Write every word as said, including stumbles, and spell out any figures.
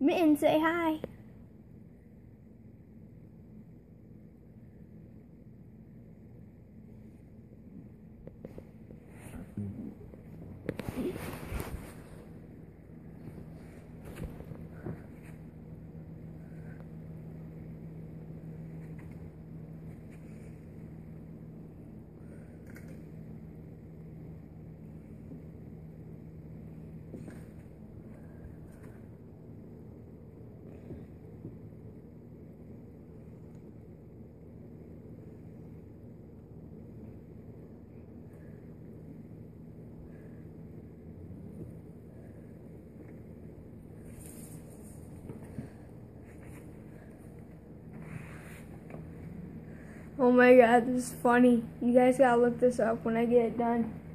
Mitten, say hi. Oh my god, this is funny. You guys gotta look this up when I get it done.